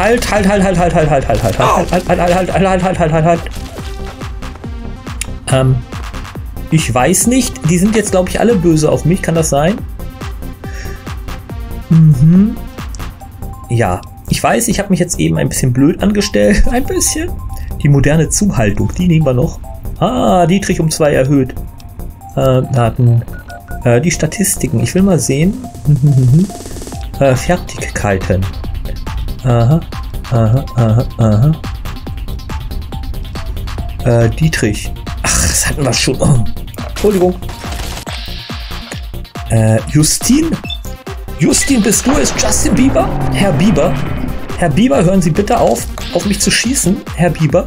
Halt. Ich weiß nicht. Die sind jetzt, glaube ich, alle böse auf mich. Kann das sein? Mhm. Ja. Ich weiß, ich habe mich jetzt eben ein bisschen blöd angestellt. Ein bisschen. Die moderne Zuhaltung, die nehmen wir noch. Ah, Dietrich um 2 erhöht. Daten. Die Statistiken. Ich will mal sehen. Fertigkeiten. Aha. Dietrich. Ach, das hatten wir schon. Oh. Entschuldigung. Justin? Justin, bist du es? Justin Bieber? Herr Bieber? Herr Bieber, hören Sie bitte auf mich zu schießen, Herr Bieber.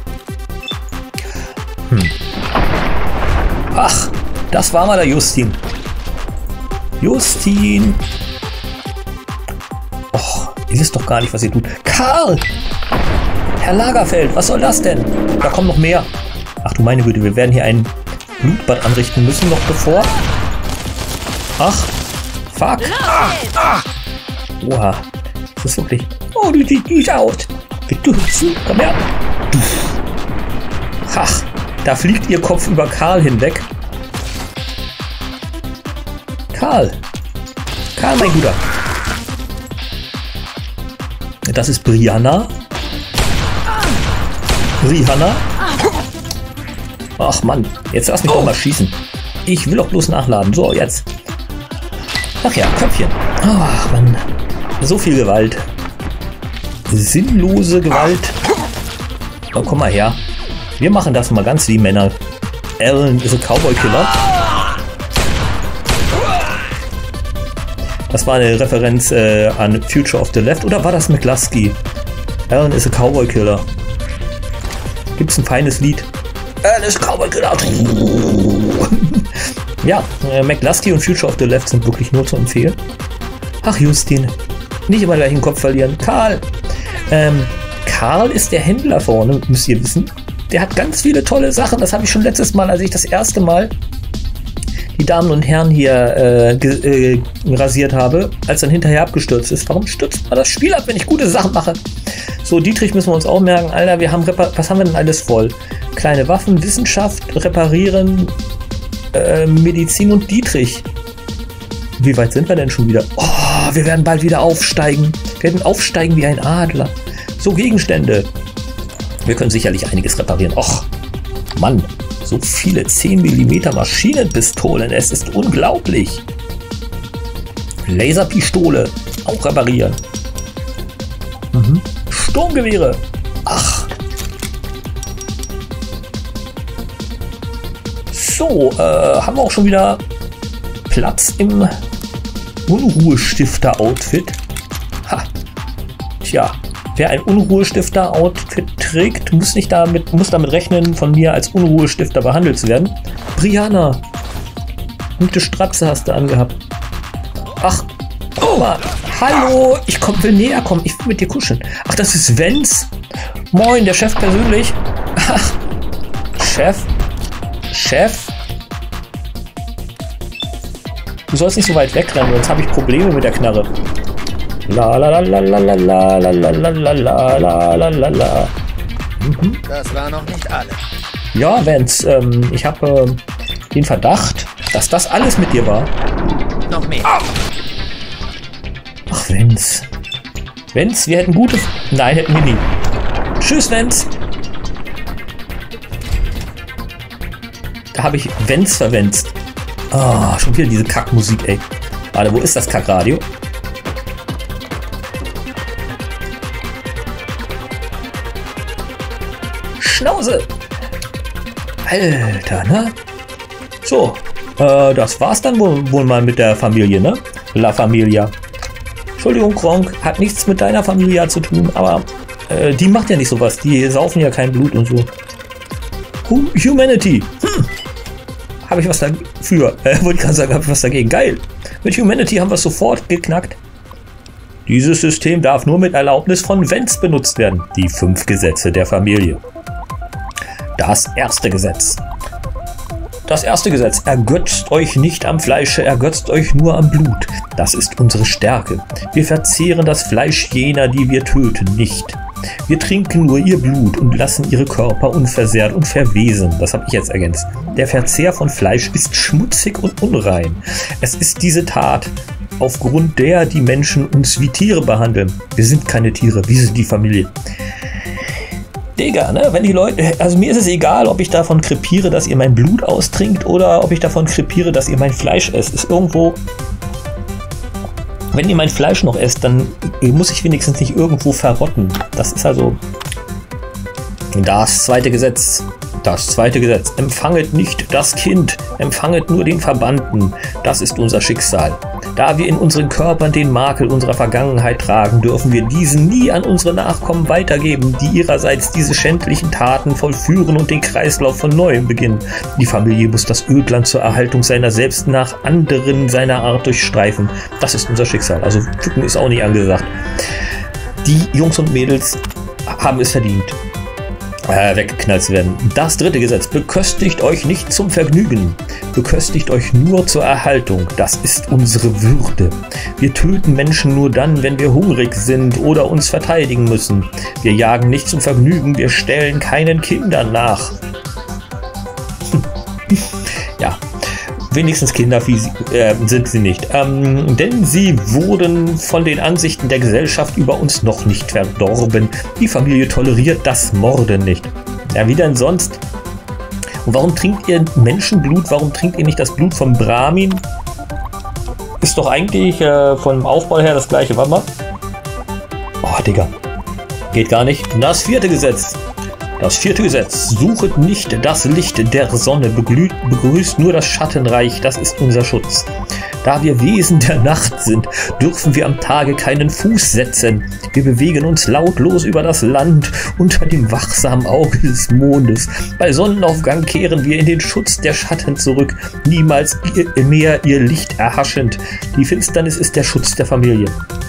Ach, das war mal der Justin. Justin. Och, ihr wisst doch gar nicht, was ihr tut. Karl! Herr Lagerfeld, was soll das denn? Da kommen noch mehr. Ach du meine Güte, wir werden hier ein Blutbad anrichten müssen, noch bevor. Ach, fuck. Oha, das ist wirklich... Oh, du siehst nicht aus. Komm her. Ach, da fliegt ihr Kopf über Karl hinweg. Karl, mein Guter. Das ist Brianna. Ach Mann, jetzt lass mich doch mal schießen. Ich will doch bloß nachladen. So, jetzt. Ach ja, Köpfchen. Ach Mann, so viel Gewalt. Sinnlose Gewalt. Oh, komm mal her. Wir machen das mal ganz wie Männer. Alan ist ein Cowboy-Killer. Das war eine Referenz an Future of the Left. Oder war das McCluskey? Alan ist ein Cowboy-Killer. Gibt's ein feines Lied? Alan ist ein Cowboy-Killer. Ja, McCluskey und Future of the Left sind wirklich nur zu empfehlen. Ach, Justin. Nicht immer gleich den Kopf verlieren. Karl. Karl ist der Händler vorne, müsst ihr wissen. Der hat ganz viele tolle Sachen. Das habe ich schon letztes Mal, als ich das erste Mal die Damen und Herren hier rasiert habe, als dann hinterher abgestürzt ist. Warum stürzt man das Spiel ab, wenn ich gute Sachen mache? So, Dietrich müssen wir uns auch merken. Alter, was haben wir denn alles voll? Kleine Waffen, Wissenschaft, Reparieren, Medizin und Dietrich. Wie weit sind wir denn schon wieder? Oh, wir werden bald wieder aufsteigen. Wir werden aufsteigen wie ein Adler. So, Gegenstände. Wir können sicherlich einiges reparieren. Och, Mann, so viele 10 mm Maschinenpistolen. Es ist unglaublich. Laserpistole. Auch reparieren. Sturmgewehre. Ach. So, haben wir auch schon wieder Platz im Unruhestifter-Outfit. Ha. Tja, wer ein Unruhestifter-Outfit trägt, muss damit rechnen, von mir als Unruhestifter behandelt zu werden. Brianna, gute Strapse hast du angehabt. Ach, guck mal. Hallo, ich will näher kommen. Ich will mit dir kuscheln. Ach, das ist Wenz. Moin, der Chef persönlich. Ach, Chef. Du sollst nicht so weit wegrennen, sonst habe ich Probleme mit der Knarre. La la la la la la la la la la la la la la. Das war noch nicht alles. Ja, Vance, ich habe den Verdacht, dass das alles mit dir war. Noch mehr. Ach, Vance. Vance, wir hätten gute... Nein, hätten wir nie. Tschüss, Vance. Da habe ich Vance verwenzt. Ah, schon wieder diese Kackmusik, ey. Warte, wo ist das Kackradio? Schnauze! Alter, ne? So, das war's dann wohl mal mit der Familie, ne? La Familia. Entschuldigung, Kronk, hat nichts mit deiner Familie zu tun, aber die macht ja nicht sowas. Die saufen ja kein Blut und so. Humanity. Habe ich was dafür? Wollte ich gerade sagen, habe ich was dagegen. Geil. Mit Humanity haben wir es sofort geknackt. Dieses System darf nur mit Erlaubnis von Vance benutzt werden. Die 5 Gesetze der Familie. Das erste Gesetz. Das erste Gesetz: Ergötzt euch nicht am Fleische, ergötzt euch nur am Blut. Das ist unsere Stärke. Wir verzehren das Fleisch jener, die wir töten, nicht. Wir trinken nur ihr Blut und lassen ihre Körper unversehrt und verwesen. Das habe ich jetzt ergänzt. Der Verzehr von Fleisch ist schmutzig und unrein. Es ist diese Tat, aufgrund der die Menschen uns wie Tiere behandeln. Wir sind keine Tiere, wir sind die Familie. Digga, ne? Wenn die Leute, also mir ist es egal, ob ich davon krepiere, dass ihr mein Blut austrinkt oder ob ich davon krepiere, dass ihr mein Fleisch esst. Ist irgendwo. Wenn ihr mein Fleisch noch esst, dann muss ich wenigstens nicht irgendwo verrotten. Das ist also das zweite Gesetz. Das zweite Gesetz. Empfanget nicht das Kind, empfanget nur den Verbannten. Das ist unser Schicksal. Da wir in unseren Körpern den Makel unserer Vergangenheit tragen, dürfen wir diesen nie an unsere Nachkommen weitergeben, die ihrerseits diese schändlichen Taten vollführen und den Kreislauf von neuem beginnen. Die Familie muss das Ödland zur Erhaltung seiner selbst nach anderen seiner Art durchstreifen. Das ist unser Schicksal. Also Pflücken ist auch nicht angesagt. Die Jungs und Mädels haben es verdient, weggeknallt zu werden. Das dritte Gesetz: Beköstigt euch nicht zum Vergnügen, beköstigt euch nur zur Erhaltung. Das ist unsere Würde. Wir töten Menschen nur dann, wenn wir hungrig sind oder uns verteidigen müssen. Wir jagen nicht zum Vergnügen, wir stellen keinen Kindern nach. Ja, wenigstens Kindervieh sind sie nicht. Denn sie wurden von den Ansichten der Gesellschaft über uns noch nicht verdorben. Die Familie toleriert das Morden nicht. Ja, wie denn sonst? Und warum trinkt ihr Menschenblut? Warum trinkt ihr nicht das Blut vom Brahmin? Ist doch eigentlich vom Aufbau her das gleiche. Warte mal. Oh, Digga. Geht gar nicht. Das vierte Gesetz. Das vierte Gesetz: Suchet nicht das Licht der Sonne, begrüßt nur das Schattenreich, das ist unser Schutz. Da wir Wesen der Nacht sind, dürfen wir am Tage keinen Fuß setzen. Wir bewegen uns lautlos über das Land unter dem wachsamen Auge des Mondes. Bei Sonnenaufgang kehren wir in den Schutz der Schatten zurück, niemals mehr ihr Licht erhaschend. Die Finsternis ist der Schutz der Familie.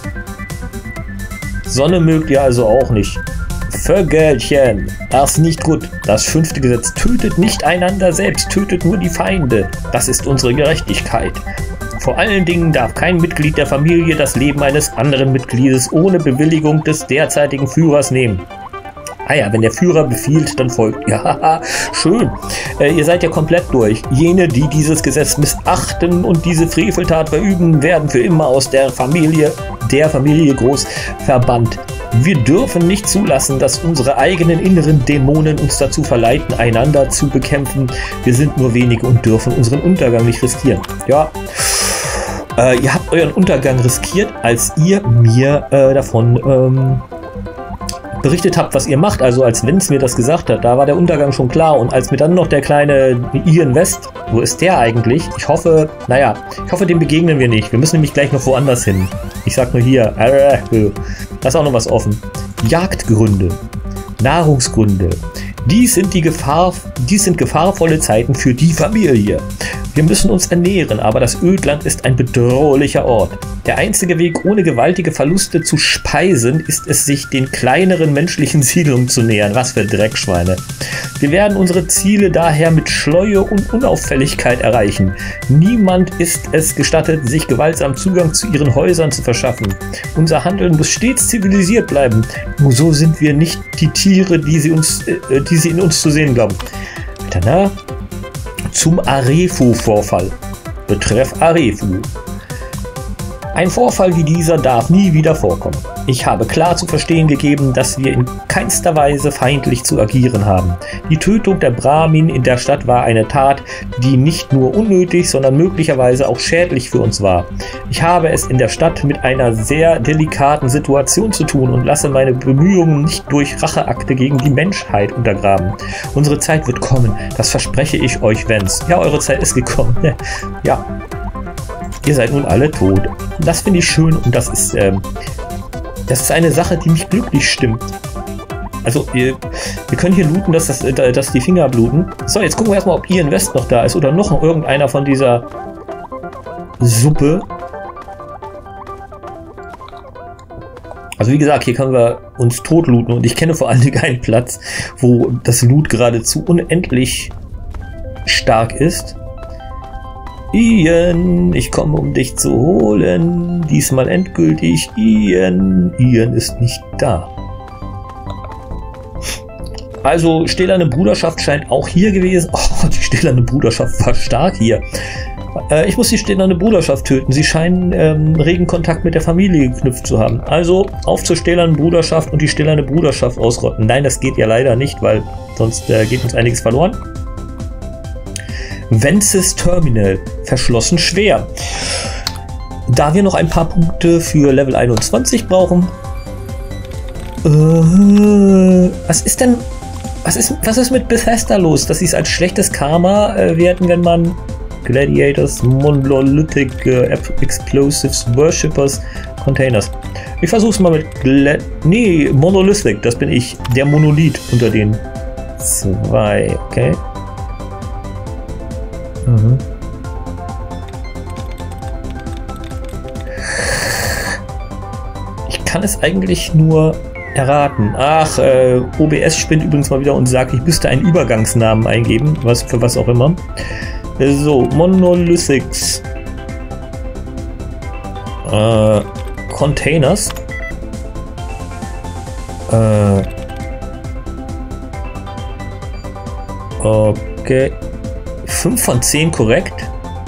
Sonne mögt ihr also auch nicht. Vögelchen, das ist nicht gut. Das fünfte Gesetz: Tötet nicht einander selbst, tötet nur die Feinde. Das ist unsere Gerechtigkeit. Vor allen Dingen darf kein Mitglied der Familie das Leben eines anderen Mitgliedes ohne Bewilligung des derzeitigen Führers nehmen. Ah ja, wenn der Führer befiehlt, dann folgt. Ja, schön. Ihr seid ja komplett durch. Jene, die dieses Gesetz missachten und diese Freveltat verüben, werden für immer aus der Familie groß verbannt. Wir dürfen nicht zulassen, dass unsere eigenen inneren Dämonen uns dazu verleiten, einander zu bekämpfen. Wir sind nur wenige und dürfen unseren Untergang nicht riskieren. Ja, ihr habt euren Untergang riskiert, als ihr mir davon berichtet habt, was ihr macht. Also als Vince mir das gesagt hat, da war der Untergang schon klar. Und als mir dann noch der kleine Ian West, wo ist der eigentlich? Ich hoffe, naja, dem begegnen wir nicht. Wir müssen nämlich gleich noch woanders hin. Ich sag nur hier, da ist auch noch was offen. Jagdgründe, Nahrungsgründe. Dies sind gefahrvolle Zeiten für die Familie. Wir müssen uns ernähren, aber das Ödland ist ein bedrohlicher Ort. Der einzige Weg, ohne gewaltige Verluste zu speisen, ist es, sich den kleineren menschlichen Siedlungen zu nähern. Was für Dreckschweine. Wir werden unsere Ziele daher mit Schleue und Unauffälligkeit erreichen. Niemand ist es gestattet, sich gewaltsam Zugang zu ihren Häusern zu verschaffen. Unser Handeln muss stets zivilisiert bleiben. Nur so sind wir nicht die Tiere, die sie in uns zu sehen glauben. Danach zum Arefu-Vorfall. Betreff Arefu. Ein Vorfall wie dieser darf nie wieder vorkommen. Ich habe klar zu verstehen gegeben, dass wir in keinster Weise feindlich zu agieren haben. Die Tötung der Brahmin in der Stadt war eine Tat, die nicht nur unnötig, sondern möglicherweise auch schädlich für uns war. Ich habe es in der Stadt mit einer sehr delikaten Situation zu tun und lasse meine Bemühungen nicht durch Racheakte gegen die Menschheit untergraben. Unsere Zeit wird kommen, das verspreche ich euch, Vance. Ja, eure Zeit ist gekommen. Ja. Ihr seid nun alle tot. Das finde ich schön und das ist eine Sache, die mich glücklich stimmt. Also, wir können hier looten, dass die Finger bluten. So, jetzt gucken wir erstmal, ob Ian West noch da ist oder noch irgendeiner von dieser Suppe. Also wie gesagt, hier können wir uns tot looten und ich kenne vor allen Dingen einen Platz, wo das Loot geradezu unendlich stark ist. Ian, ich komme, um dich zu holen. Diesmal endgültig. Ian ist nicht da. Also, stählerne Bruderschaft scheint auch hier gewesen. Oh, die stählerne Bruderschaft war stark hier. Ich muss die stählerne Bruderschaft töten. Sie scheinen regen Kontakt mit der Familie geknüpft zu haben. Also, auf zur stählernen Bruderschaft und die stählerne Bruderschaft ausrotten. Nein, das geht ja leider nicht, weil sonst geht uns einiges verloren. Vences Terminal. Verschlossen schwer. Da wir noch ein paar Punkte für Level 21 brauchen. Was ist denn... Was ist mit Bethesda los, dass sie es als schlechtes Karma werten, wenn man Gladiators, Monolithic Explosives, Worshippers, Containers. Ich versuch's mal mit Monolithic, das bin ich, der Monolith unter den zwei, okay. Ich kann es eigentlich nur erraten. Ach, OBS spinnt übrigens mal wieder und sagt, ich müsste einen Übergangsnamen eingeben, für was auch immer. So, Monolithics. Containers. Okay. 5 von 10 korrekt.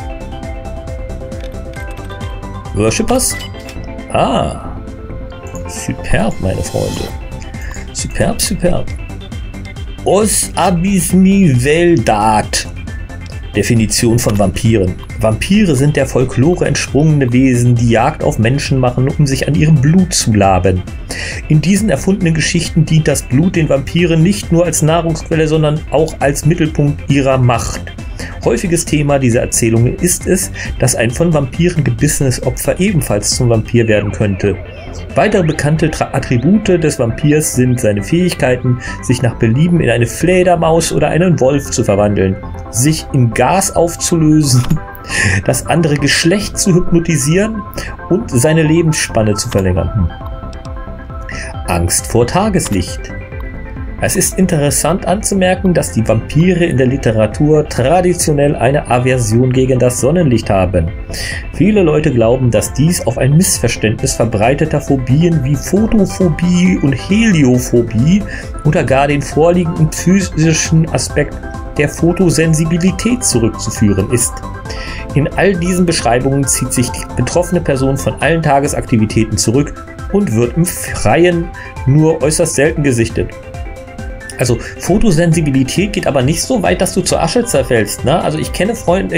Worshippers? Ah. Superb, meine Freunde. Superb, superb. Os abysmi veldat. Definition von Vampiren. Vampire sind der Folklore entsprungene Wesen, die Jagd auf Menschen machen, um sich an ihrem Blut zu laben. In diesen erfundenen Geschichten dient das Blut den Vampiren nicht nur als Nahrungsquelle, sondern auch als Mittelpunkt ihrer Macht. Häufiges Thema dieser Erzählungen ist es, dass ein von Vampiren gebissenes Opfer ebenfalls zum Vampir werden könnte. Weitere bekannte Attribute des Vampirs sind seine Fähigkeiten, sich nach Belieben in eine Fledermaus oder einen Wolf zu verwandeln, sich in Gas aufzulösen, das andere Geschlecht zu hypnotisieren und seine Lebensspanne zu verlängern. Angst vor Tageslicht. Es ist interessant anzumerken, dass die Vampire in der Literatur traditionell eine Aversion gegen das Sonnenlicht haben. Viele Leute glauben, dass dies auf ein Missverständnis verbreiteter Phobien wie Photophobie und Heliophobie oder gar den vorliegenden physischen Aspekt der Photosensibilität zurückzuführen ist. In all diesen Beschreibungen zieht sich die betroffene Person von allen Tagesaktivitäten zurück und wird im Freien nur äußerst selten gesichtet. Also Photosensibilität geht aber nicht so weit, dass du zur Asche zerfällst. Ne? Also ich kenne Freunde,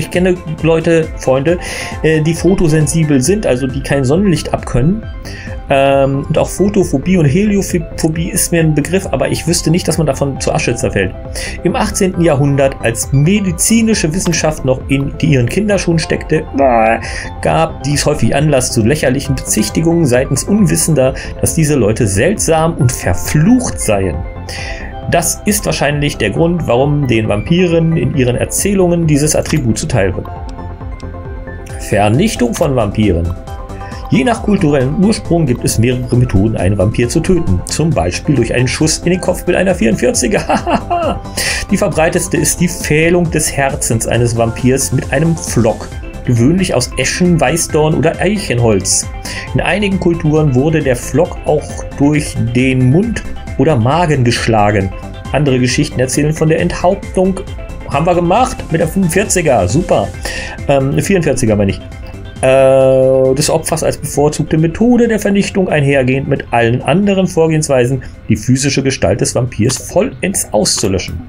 die photosensibel sind, also die kein Sonnenlicht abkönnen. Und auch Photophobie und Heliophobie ist mir ein Begriff, aber ich wüsste nicht, dass man davon zur Asche zerfällt. Im 18. Jahrhundert, als medizinische Wissenschaft noch in ihren Kinderschuhen steckte, gab dies häufig Anlass zu lächerlichen Bezichtigungen seitens Unwissender, dass diese Leute seltsam und verflucht seien. Das ist wahrscheinlich der Grund, warum den Vampiren in ihren Erzählungen dieses Attribut zuteil wird. Vernichtung von Vampiren. Je nach kulturellem Ursprung gibt es mehrere Methoden, einen Vampir zu töten. Zum Beispiel durch einen Schuss in den Kopf mit einer 44er. Die verbreitetste ist die Pfählung des Herzens eines Vampirs mit einem Pflock, gewöhnlich aus Eschen, Weißdorn oder Eichenholz. In einigen Kulturen wurde der Pflock auch durch den Mund oder Magen geschlagen. Andere Geschichten erzählen von der Enthauptung. Haben wir gemacht mit der 45er. Super. 44er meine ich. Des Opfers als bevorzugte Methode der Vernichtung, einhergehend mit allen anderen Vorgehensweisen, die physische Gestalt des Vampirs vollends auszulöschen.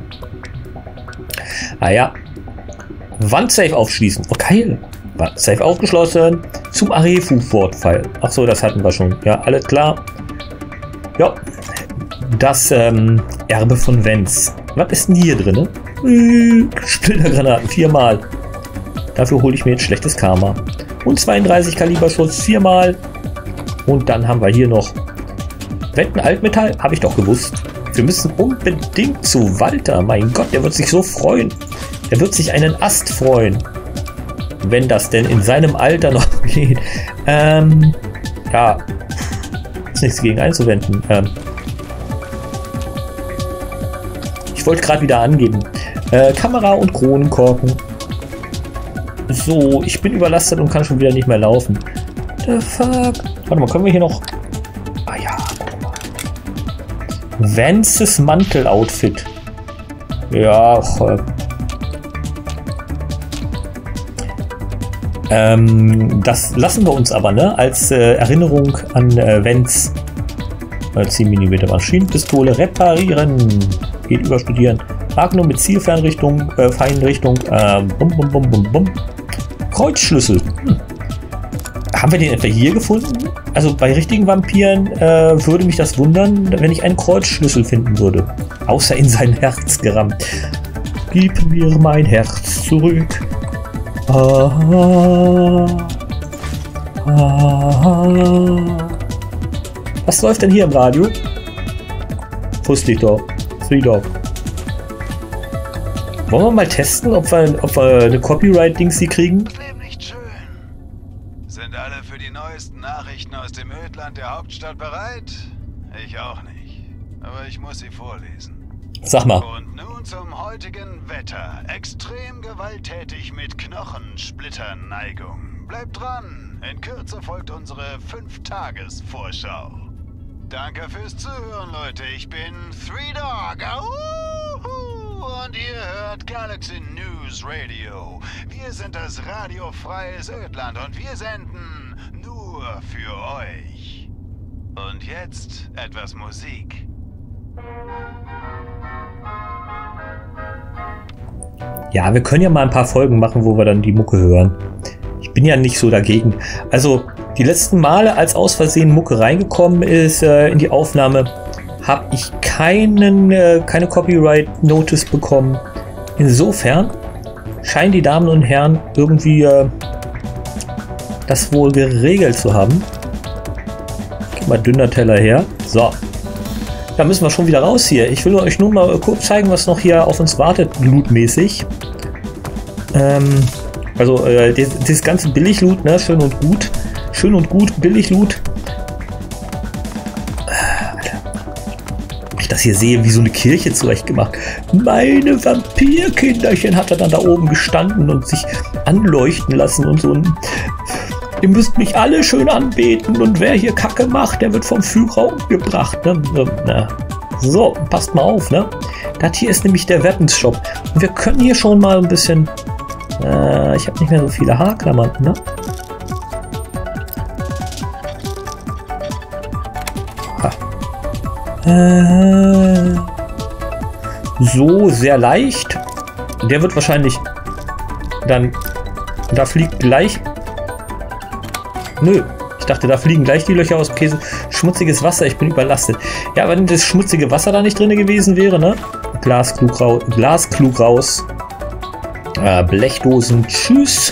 Ah ja. Wandsafe aufschließen. Okay. Wandsafe aufgeschlossen. Zum Arefu-Fortfall. Achso, das hatten wir schon. Ja, alles klar. Ja. Das Erbe von Vence. Was ist denn hier drin? Splittergranaten, 4-mal. Dafür hole ich mir jetzt schlechtes Karma. Und 32 Kaliber Schuss, 4-mal. Und dann haben wir hier noch Wetten Altmetall. Habe ich doch gewusst. Wir müssen unbedingt zu Walter. Mein Gott, der wird sich so freuen. Der wird sich einen Ast freuen. Wenn das denn in seinem Alter noch geht. Ja. Ist nichts gegen einzuwenden. Ich wollte gerade wieder angeben. Kamera und Kronenkorken. So, ich bin überlastet und kann schon wieder nicht mehr laufen. The fuck? Warte mal, können wir hier noch... Ah ja, guck mal. Vances Mantel-Outfit. Ja, das lassen wir uns aber, ne? Als Erinnerung an Vance. 10 mm Maschinenpistole reparieren. Geht überstudieren. Magnum mit Zielfernrichtung, Feinrichtung. Bum, bum, bum, bum, bum. Kreuzschlüssel. Haben wir den etwa hier gefunden? Also bei richtigen Vampiren würde mich das wundern, wenn ich einen Kreuzschlüssel finden würde. Außer in sein Herz gerammt. Gib mir mein Herz zurück. Was läuft denn hier im Radio? Wusste ich doch. Three Dog. Wollen wir mal testen, ob wir eine Copyright-Dings hier kriegen? Nicht schön. Sind alle für die neuesten Nachrichten aus dem Ödland der Hauptstadt bereit? Ich auch nicht. Aber ich muss sie vorlesen. Sag mal. Und nun zum heutigen Wetter. Extrem gewalttätig mit Knochensplitterneigung. Bleibt dran. In Kürze folgt unsere 5-Tages-Vorschau. Danke fürs Zuhören, Leute. Ich bin Three Dog. Und ihr hört Galaxy News Radio. Wir sind das radiofreies Ödland und wir senden nur für euch. Und jetzt etwas Musik. Ja, wir können ja mal ein paar Folgen machen, wo wir dann die Mucke hören. Ich bin ja nicht so dagegen. Also die letzten Male, als aus Versehen Mucke reingekommen ist in die Aufnahme, habe ich keine Copyright-Notice bekommen. Insofern scheinen die Damen und Herren irgendwie das wohl geregelt zu haben. Gib mal dünner Teller her. So. Da müssen wir schon wieder raus hier. Ich will euch nur mal kurz zeigen, was noch hier auf uns wartet, lootmäßig. Also dieses ganze Billig-Loot, ne? Schön und gut. Schön und gut, Billig-Loot. Ich das hier sehe, wie so eine Kirche zurechtgemacht. Meine Vampirkinderchen hat er dann da oben gestanden und sich anleuchten lassen und so. Ihr müsst mich alle schön anbeten und wer hier Kacke macht, der wird vom Führer umgebracht. Ne? So, passt mal auf, ne? Das hier ist nämlich der Weapons-Shop. Und wir können hier schon mal ein bisschen... ich habe nicht mehr so viele Haarklammern, ne? So, sehr leicht. Der wird wahrscheinlich dann... Da fliegt gleich... Nö, ich dachte, da fliegen gleich die Löcher aus dem Käse. Schmutziges Wasser, ich bin überlastet. Ja, aber wenn das schmutzige Wasser da nicht drin gewesen wäre, ne? Glasklug raus. Blechdosen, tschüss.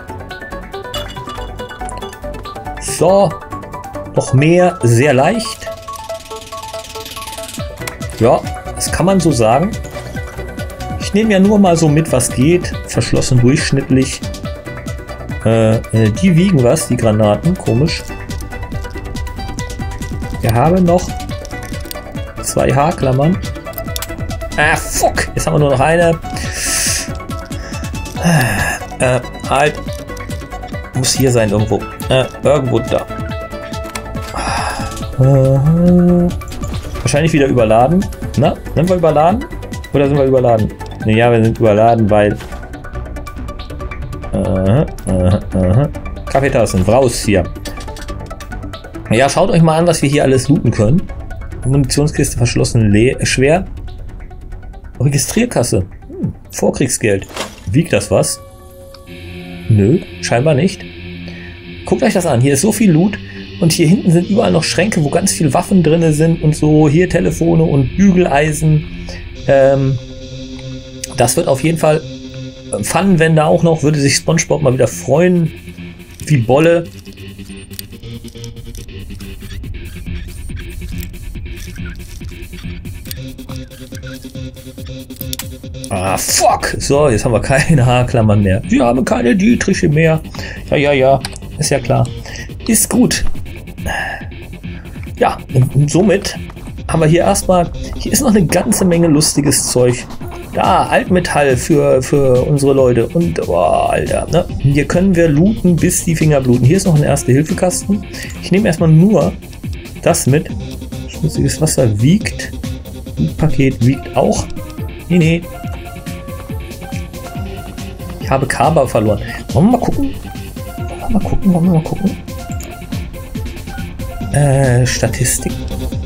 So, noch mehr, sehr leicht. Ja, das kann man so sagen. Ich nehme ja nur mal so mit, was geht. Verschlossen durchschnittlich. Die wiegen was, die Granaten. Komisch. Wir haben noch 2 Haarklammern. Fuck. Jetzt haben wir nur noch eine. Halt. Muss hier sein irgendwo. Irgendwo da. Wahrscheinlich wieder überladen. Na, sind wir überladen? Oder sind wir überladen? Ja, wir sind überladen, weil... Kaffeetassen, raus hier. Ja, schaut euch mal an, was wir hier alles looten können. Munitionskiste verschlossen, schwer. Registrierkasse. Vorkriegsgeld. Wiegt das was? Nö, scheinbar nicht. Guckt euch das an. Hier ist so viel Loot. Und hier hinten sind überall noch Schränke, wo ganz viele Waffen drin sind und so. Hier Telefone und Bügeleisen. Das wird auf jeden Fall Pfannenwände auch noch. Würde sich SpongeBob mal wieder freuen. Wie Bolle. Fuck! So, jetzt haben wir keine Haarklammern mehr. Wir haben keine Dietriche mehr. Ja. Ist ja klar. Ist gut. Ja, und somit haben wir hier erstmal... Hier ist noch eine ganze Menge lustiges Zeug. Da, Altmetall für unsere Leute. Und, boah, Alter, ne? Hier können wir looten, bis die Finger bluten. Hier ist noch ein Erste-Hilfe-Kasten. Ich nehme erstmal nur das mit. Schmutziges Wasser wiegt. Paket wiegt auch. Nee. Ich habe Kaba verloren. Wollen wir mal gucken? Wollen wir mal gucken? Statistik.